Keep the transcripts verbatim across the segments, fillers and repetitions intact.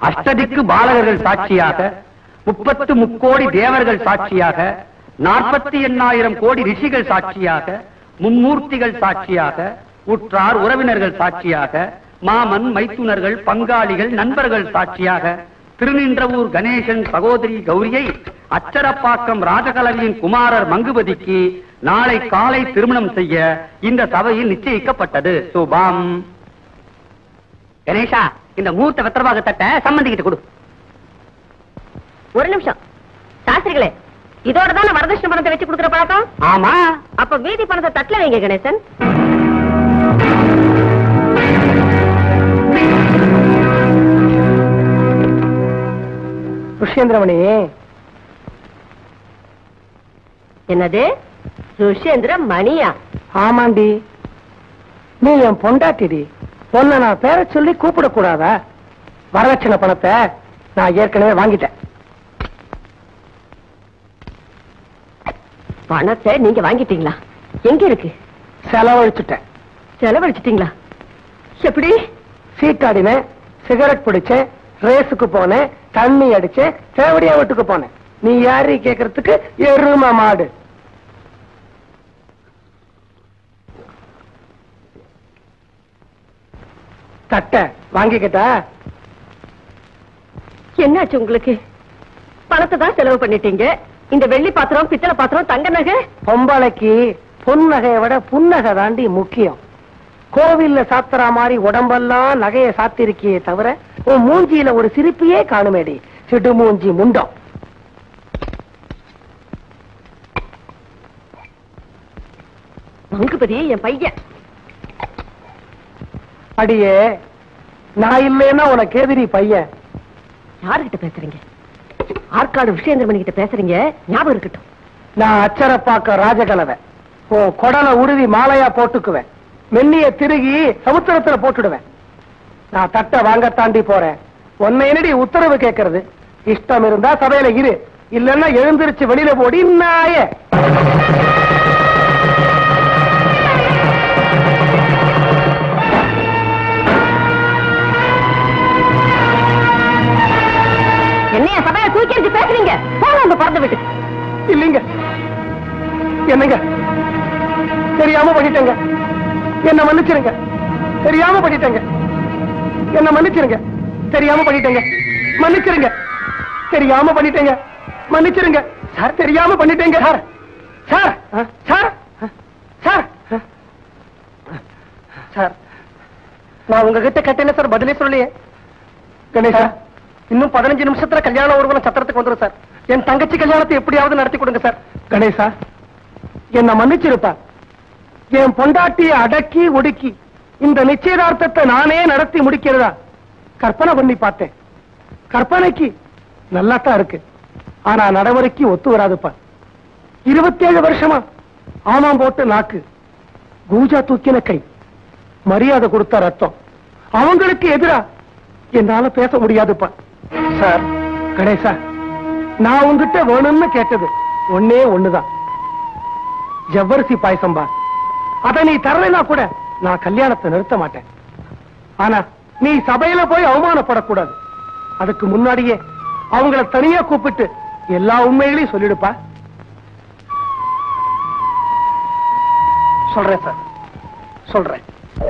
அஷ்டதிக்கு பாலகர்கள் சாட்சியாக, முப்பத்து முக்கோடி தேவர்கள் சாட்சியாக, நாற்பத்தி எண்ணாயிரம் கோடி ரிஷிகள் சாட்சியாக, மும்மூர்த்திகள் சாட்சியாக, உற்றார் உறவினர்கள் சாட்சியாக, மாமன் மைத்துனர்கள் பங்காளிகள் நண்பர்கள் சாட்சியாக, திருநின்றவூர் கணேசன் சகோதரி கௌரியை அச்சரப்பாக்கம் ராஜகலவியின் குமாரர் மங்குபதிக்கு நாளை காலை திருமணம் செய்ய இந்த சபையில் நிச்சயிக்கப்பட்டது. சுபாம். கணேசா, இந்த மூர்த்த வெத்தரவாக தட்ட சம்பந்திக்கிட்டு கொடு. ஒரு நிமிஷம் சாஸ்திரிகளே, இதோட தானே வரதட்சணை பணத்தை வச்சு கொடுக்குற பழக்கம்? ஆமா. அப்ப மீதி பணத்தை தட்டல வைங்க கணேசன். சுஷேந்திரமணி. என்னது சுஷேந்திர மணியா? ஆமாண்டி, நீ என் பொண்டாட்டிடி. உன்னை நான் பேர சொல்லி கூப்பிட கூடாதா? வரதட்சணை பணத்தை நான் ஏற்கனவே வாங்கிட்டேன். பணத்தை நீங்க வாங்கிட்டீங்களா? எங்க இருக்கு? செலவழிச்சுட்டேன். செலவழிச்சிட்டீங்களா? எப்படி? சீட்டாடினேன், சிகரெட் பிடிச்சேன், ரேஸுக்கு போனேன், தண்ணி அடிச்சேன், தேவடியா வீட்டுக்கு போனேன். நீ யாரு கேக்குறதுக்கு எரும மாடு. தட்ட வாங்கிக்கிட்டா? என்னாச்சு உங்களுக்கு? பணத்தை தான் செலவு பண்ணிட்டீங்க. இந்த வெள்ளி பாத்திரம், பித்தளை பாத்திரம், தங்க நகை. பொம்பளைக்கு பொன் நகையை விட புன்னகை தாண்டி முக்கியம். கோவில்ல சாத்துறா மாதிரி உடம்பெல்லாம் நகையை சாத்திருக்கியே தவிர உன் மூஞ்சியில ஒரு சிரிப்பையே காணுமேடி, சிடு மூஞ்சி முண்டம். மங்குபதி என் பையன். அடியே, நான் இல்லைன்னா உனக்கு எதிரி பையன். யாருகிட்ட பேசுறீங்க? ஆற்காடு விஷேந்திரமணி கிட்ட பேசுறீங்க, ஞாபகம் இருக்கட்டும். நான் அச்சரப்பாக்க ராஜகலவை. உன் கொடலை உருவி மாலையா போட்டுக்குவேன், மென்னிய திருகி சமுத்திரத்துல போட்டுடுவேன். நான் தட்டை வாங்க தாண்டி போறேன். உன்னை என்னடி உத்தரவு கேட்கறது? இஷ்டம் இருந்தா சபையில இரு, இல்லன்னா எழுந்திருச்சு வெளியில போடி நாய. என்னைய சபையை தூக்கி எடுத்து பேசுறீங்க? போங்க உங்க பிறந்த வீட்டுக்கு. இல்லைங்க, என்னங்க தெரியாம பண்ணிட்டேங்க, என்ன மன்னிச்சிருங்க. தெரியாம பண்ணிட்டேங்க, என்ன மன்னிச்சிருங்க. தெரியாம பண்ணிட்டேங்க, மன்னிச்சிருங்க. தெரியாம பண்ணிட்டேங்க, மன்னிச்சிருங்க. சார், தெரியாம பண்ணிட்டேங்க sir. Sir sir sir sir நான் உங்ககிட்ட கேட்டேன் சார், பதிலே சொல்லியே. கணேசா, இன்னும் பதினஞ்சு நிமிஷத்துல கல்யாண ஊர்வலம் சத்திரத்துக்கு வந்துடும் சார். என் தங்கச்சி கல்யாணத்தை எப்படியாவது நடத்தி கொடுங்க சார். கணேசா, என்ன மன்னிச்சிருப்பா. என் பொண்டாட்டியை அடக்கி ஒடுக்கி இந்த நிச்சயதார்த்தத்தை நானே நடத்தி முடிக்கிறதா கற்பனை பண்ணி பார்த்தேன். கற்பனைக்கு நல்லாத்தான் இருக்கு, ஆனா நடைமுறைக்கு ஒத்து வராதுப்பா. இருபத்தி ஏழு வருஷமா ஆமாம் போட்டு நாக்கு, கூஜா தூக்கின கை, மரியாதை கொடுத்த ரத்தம், அவங்களுக்கு எதிரா என்னால பேச முடியாதுப்பா. சார், கணேசா, நான் உங்ககிட்ட வேணும்னு கேட்டது ஒன்னே ஒண்ணுதான், ஜவ்வரிசி பாயசம்பா. அதை நீ தரலைனா கூட நான் கல்யாணத்தை நிறுத்த மாட்டேன். ஆனா நீ சபையில போய் அவமானப்படக்கூடாது. அதுக்கு முன்னாடியே அவங்கள தனியா கூப்பிட்டு எல்லா உண்மைகளையும் சொல்லிடுப்பா. சொல்றேன் சார், சொல்றேன்.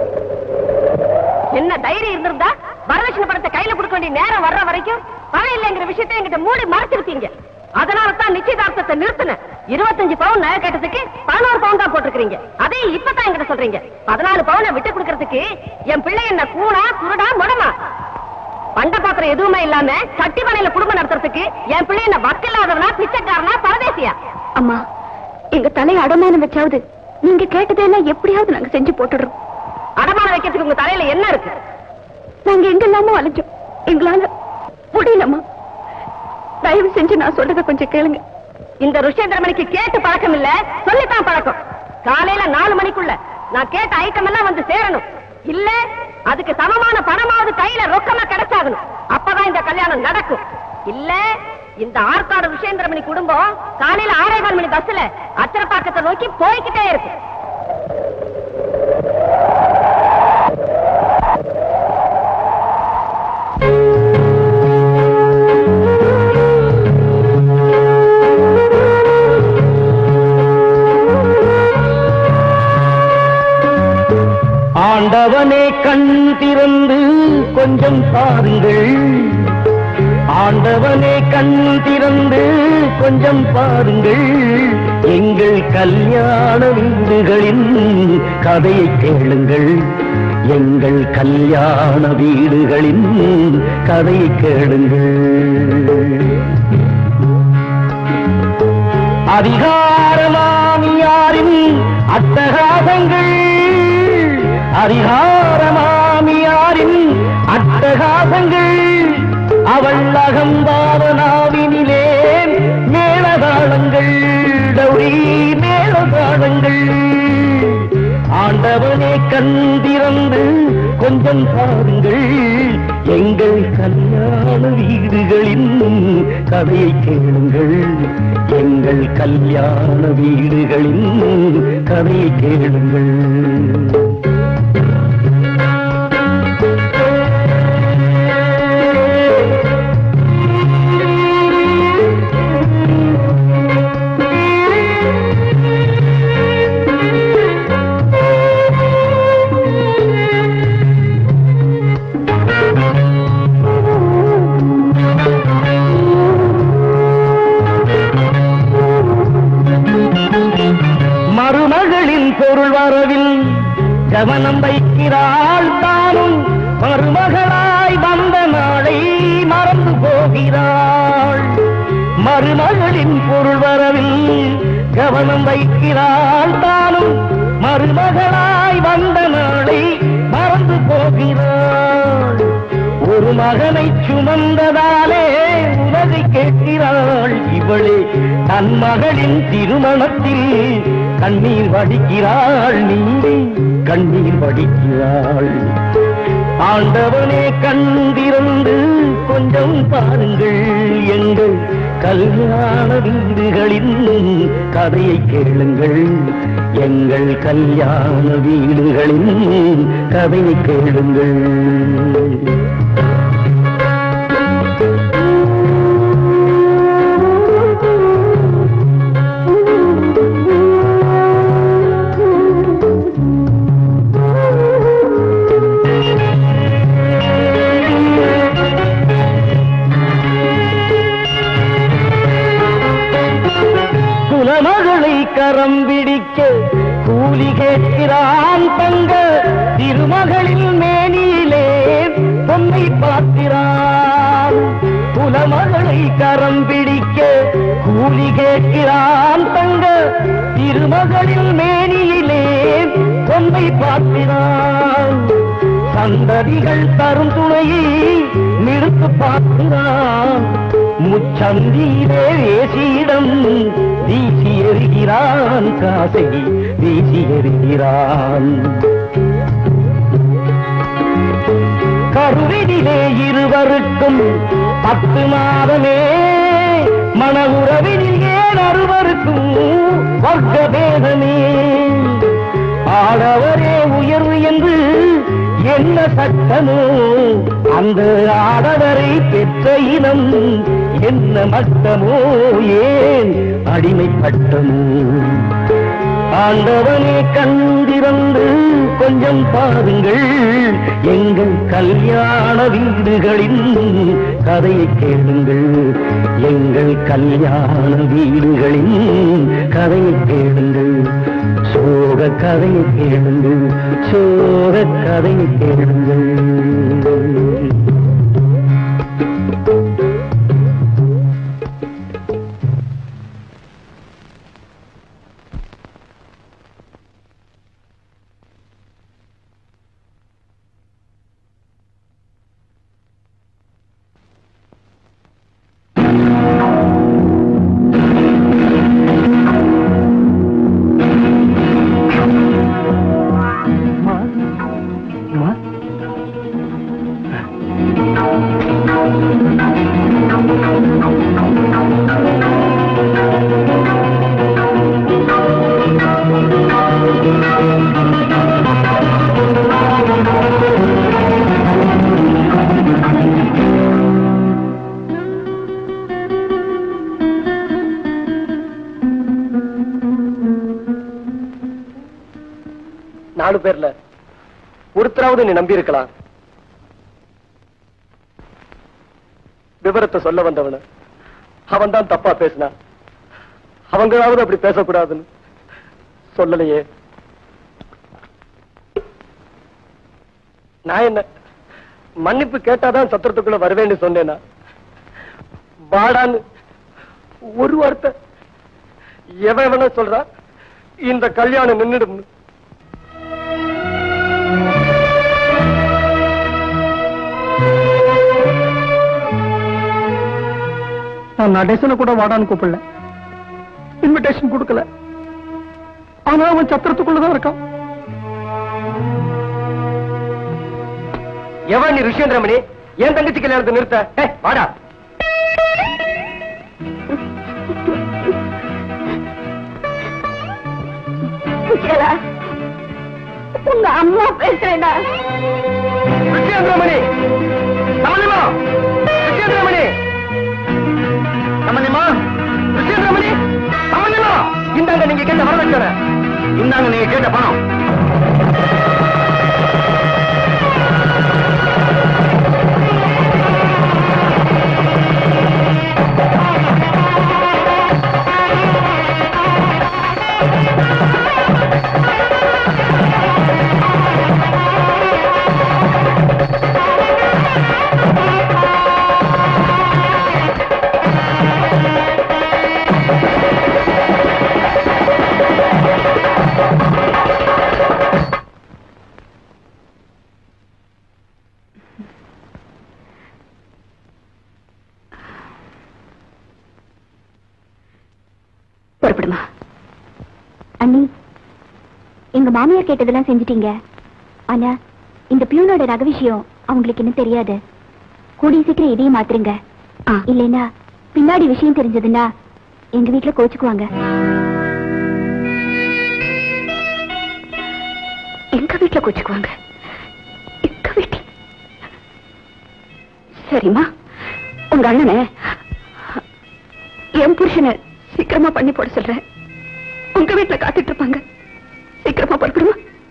என்ன தைரியம் இருந்திருந்தா வரதட்சணை பணத்தை கையில கொடுக்க வேண்டிய நேரம் வர்ற வரைக்கும் பணம் இல்லைங்கிற விஷயத்தை என்கிட்ட மூடி மறைச்சிருக்கீங்க. அதனால தான் நிச்சயதார்த்தத்தை நிறுத்தினேன். இருபத்தஞ்சு பவுன் நகை கேட்டதுக்கு பதினோரு பவுன் தான் போட்டிருக்கீங்க. அதே இப்பதான் என்கிட்ட சொல்றீங்க பதினாலு பவுனை விட்டு கொடுக்கறதுக்கு என் பிள்ளை என்ன கூணா குருடா முடமா? பண்ட பாத்திரம் எதுவுமே இல்லாம சட்டி மனையில குடும்பம் நடத்துறதுக்கு என் பிள்ளை என்ன வக்கில்லாதவனா, பிச்சைக்காரனா, பரதேசியா? அம்மா, எங்க தலையை அடமானம் வச்சாவது நீங்க கேட்டதெல்லாம் எப்படியாவது நாங்க செஞ்சு போட்டுடுறோம். அடமானம் வைக்கிறதுக்கு உங்க தலையில என்ன இருக்கு? நாங்க எங்கெல்லாமோ அலைஞ்சோம், எங்களால முடியலம்மா. தயவு செஞ்சு நான் சொல்றத கொஞ்சம் கேளுங்க. இந்த ருஷேந்திரமணிக்கு கேட்டு பழக்கம் இல்ல, சொல்லித்தான் பழக்கம். காலையில நாலு மணிக்குள்ள நான் கேட்ட ஐட்டம் எல்லாம் வந்து சேரணும். இல்ல அதுக்கு சமமான பணமாவது கையில ரொக்கமா கிடைச்சாகணும். அப்பதான் இந்த கல்யாணம் நடக்கும். இல்ல இந்த ஆற்காடு ருஷேந்திரமணி குடும்பம் காலையில ஆறே கால் மணி பஸ்ல அச்சரப்பாக்கத்தை நோக்கி போய்கிட்டே இருக்கு. ஆண்டவனே கண் திறந்து கொஞ்சம் பாருங்கள், ஆண்டவனே கண் திறந்து கொஞ்சம் பாருங்கள், எங்கள் கல்யாண வீடுகளின் கதையை கேளுங்கள், எங்கள் கல்யாண வீடுகளின் கதையை கேளுங்கள். அதிகாரமாமியாரின் அட்டகாசங்கள், அதிகாரமாமியாரின் அட்டகாசங்கள், அவள் அகம்பாவனாவினிலே மேளதாளங்கள், டௌரி மேளதாளங்கள். ஆண்டவனே கண் திறந்து கொஞ்சம் பாருங்கள், எங்கள் கல்யாண வீடுகளின் கதையை கேளுங்கள், எங்கள் கல்யாண வீடுகளின் கதையை கேளுங்கள். பொருள் வரவில் கவனம் வைக்கிறாள், தானும் மருமகளாய் வந்த நாளை மறந்து போகிறாள். மருமகளின் பொருள் வரவில் கவனம் வைக்கிறாள், தானும் மருமகளாய் வந்த நாளை மறந்து போகிறாள். ஒரு மகனை சுமந்ததாலே உலகை கேட்கிறாள், இவளே தன் மகளின் திருமணத்தில் கண்ணீர் வடிக்கிறாள், நீ கண்ணீர் வடிக்கிறாள். ஆண்டவனே கண்டிருந்து கொஞ்சம் பாருங்கள், எங்கள் கல்யாண வீடுகளின் கதையை கேளுங்கள், எங்கள் கல்யாண வீடுகளின் கதையை கேளுங்கள். கரம் பிடிக்க கூலி கேட்கிறான் தங்க திருமகளின் மேனியிலே பொம்மை பார்க்கிறான். குலமகளை கரம் பிடிக்க கூலி கேட்கிறான் தங்க திருமகளின் மேனியிலே பொம்மை பார்க்கிறான். சந்ததிகள் தரும் துணையை நிறுத்து பார்க்கிறான். முச்சந்தியிலே வேசியிடம் வீசி எறிகிறான், காசை வீசி எறிகிறான். கருவினிலே இருவருக்கும் பத்து மாதமே, மன உறவினில் ஏன் அறுவருக்கும் வர்க்க பேதமே. ஆடவரே உயர்வு என்று என்ன சட்டமோ, அந்த ஆடவரை பெற்ற இனம் என்ன மட்டமோ, ஏன் அடிமை பட்டமோ. ஆண்டவனே கண்டிருந்து கொஞ்சம் பாருங்கள், எங்கள் கல்யாண வீடுகளின் கதையை கேளுங்கள், எங்கள் கல்யாண வீடுகளின் கதையை கேளுங்கள். சோக கதையை கேளுங்கள், சோக கதையை கேளுங்கள். நாலு பேர்ல ஒருத்தராவது நீ நம்பி இருக்கலாம். விவரத்தை சொல்ல வந்தவன அவன் தான் தப்பா பேசினான். அவங்களாவது அப்படி பேசக்கூடாதுன்னு சொல்லலையே. நான் என்ன மன்னிப்பு கேட்டாதான் சத்திரத்துக்குள்ள வருவேன்னு சொன்னேனா? வாடான்னு ஒரு வார்த்தை எவன் வேணா சொல்றா இந்த கல்யாணம் நின்னுடும். நான் நடேசனை கூட வாடான்னு கூப்பிடல, இன்விடேஷன் கொடுக்கல. ஆனா அவன் சத்திரத்துக்குள்ளதான் இருக்கான். எவன் நீ ரிஷேந்திரமணி? என் தங்கச்சி கல்யாணத்தை நிறுத்த வாடா. உங்க அம்மா பேசுறேன்டா. ரிஷேந்திரமணி சமணிமா, ரிஷேந்திரமணி சமணிமா, ரிஷேந்திரமணி சமணிமா, இந்தாங்க நீங்க கேட்ட வரதட்சணை, இந்தாங்க நீங்க கேட்ட பணம். புறப்படுமா? அண்ணி, எங்க மாமியார் கேட்டதெல்லாம் செஞ்சிட்டீங்க. ஆனா இந்த பியூனோட ரக விஷயம் அவங்களுக்கு இன்னும் தெரியாது. கூடிய சீக்கிரம் இதையும் மாத்துருங்க. இல்லைன்னா பின்னாடி விஷயம் தெரிஞ்சதுன்னா எங்க வீட்டுல கோச்சுக்குவாங்க. எங்க வீட்டுல கோச்சுக்குவாங்க? எங்க வீட்டுல? சரிம்மா, உங்க அண்ணனை என் புருஷனை சீக்கிரமா பண்ணி போட சொல்றேன். உங்க வீட்டுல காத்துட்டு இருப்பாங்க. சீக்கிரமா புறப்படுமா?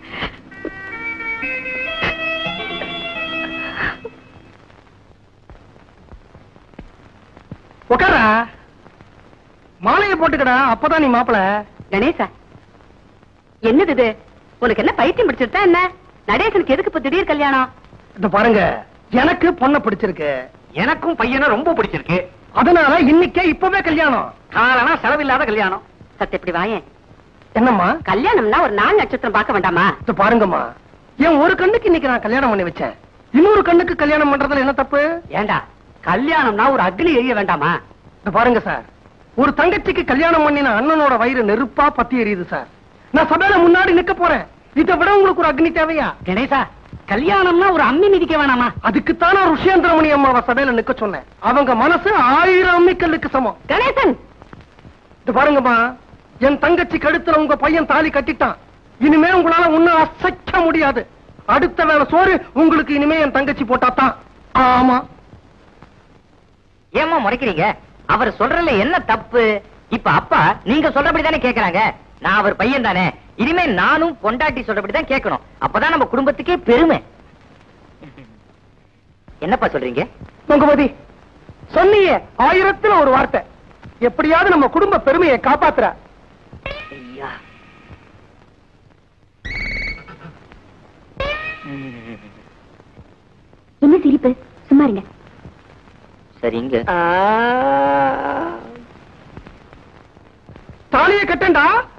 உட்காரா, மாலையை போட்டுக்கடா, அப்பதான் நீ மாப்பிள. கணேசா, என்னது இது? உனக்கு என்ன பைத்தியம் பிடிச்சிருத்தா என்ன? நடேசனுக்கு எதுக்கு இப்ப திடீர் கல்யாணம்? இத பாருங்க, எனக்கு பொண்ண பிடிச்சிருக்கு, எனக்கும் பையனை ரொம்ப பிடிச்சிருக்கு. அதனால இன்னைக்கே இப்பவே கல்யாணம். காலனா செலவில்லாத கல்யாணம். சத்து இப்படி வாயேன். என்னம்மா? கல்யாணம்னா ஒரு நாள் நட்சத்திரம் பார்க்க வேண்டாமா? இத பாருங்கம்மா, என் ஒரு கண்ணுக்கு இன்னைக்கு நான் கல்யாணம் பண்ணி வச்சேன். இன்னொரு கண்ணுக்கு கல்யாணம் பண்றதுல என்ன தப்பு? ஏண்டா, கல்யாணம்னா ஒரு அக்னி எரிய வேண்டாமா? இத பாருங்க சார், ஒரு தங்கச்சிக்கு கல்யாணம் பண்ணின அண்ணனோட வயிறு நெருப்பா பத்தி எரியுது சார். நான் சபையில முன்னாடி நிக்க போறேன். இதை விட உங்களுக்கு ஒரு அக்னி தேவையா? கணேசா, கல்யாணம்னா ஒரு அம்மி மிதிக்க வேணாமா? அதுக்குத்தான் நான் ருஷேந்திரமணி அம்மாவை சபையில நிக்க சொன்னேன். அவங்க மனசு ஆயிரம் அம்மிக்கல்லுக்கு சமம். கணேசன், இது பாருங்கம்மா, என் தங்கச்சி கழுத்துல உங்க பையன் தாலி கட்டிட்டான். இனிமே உங்களால ஒண்ணும் அசைக்க முடியாது. அடுத்த வேலை சோறு உங்களுக்கு இனிமே என் தங்கச்சி போட்டாத்தான். ஆமா. ஏமா முறைக்கிறீங்க? அவர் சொல்றதுல என்ன தப்பு? இப்ப அப்பா நீங்க சொல்றபடிதானே கேக்குறாங்க. நான் அவர் பையன் தானே, இனிமே நானும் பொண்டாட்டி சொல்றபடிதான் கேட்கணும். அப்பதான் நம்ம குடும்பத்துக்கே பெருமை. என்னப்பா சொல்றீங்க? பொங்கமதி, சொன்னீங்க ஆயிரத்துல ஒரு வார்த்தை. எப்படியாவது நம்ம குடும்ப பெருமையை காப்பாத்துற. ஐயா, என்ன சிரிப்பு? சும்மா இருங்க. சரிங்க. தாலியை கட்டண்டா.